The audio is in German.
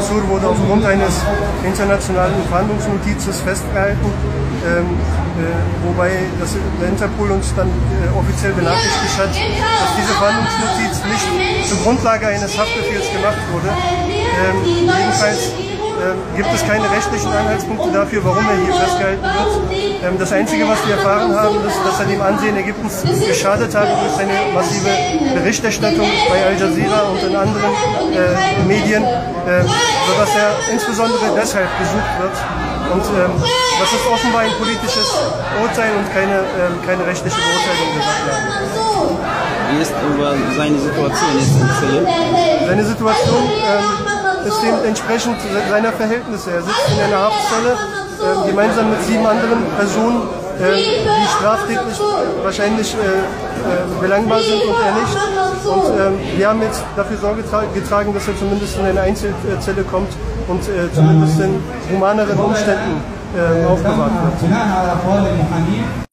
Mansour wurde aufgrund eines internationalen Fahndungsnotizes festgehalten, wobei der Interpol uns dann offiziell benachrichtigt hat, dass diese Fahndungsnotiz nicht zur Grundlage eines Haftbefehls gemacht wurde. Jedenfalls gibt es keine rechtlichen Anhaltspunkte dafür, warum er hier festgehalten wird. Das Einzige, was wir erfahren haben, ist, dass er dem Ansehen Ägyptens geschadet hat durch seine massive Berichterstattung bei Al Jazeera und in anderen Medien, sodass er insbesondere deshalb gesucht wird. Und das ist offenbar ein politisches Urteil und keine rechtliche Beurteilung der Sachlage. Wie ist über seine Situation jetzt in Zelle? Seine Situation ist entsprechend seiner Verhältnisse. Er sitzt in einer Haftzelle gemeinsam mit 7 anderen Personen, die straftätig wahrscheinlich belangbar sind und er nicht. Und wir haben jetzt dafür Sorge getragen, dass er zumindest in eine Einzelzelle kommt und zumindest in humaneren Umständen aufbewahrt wird.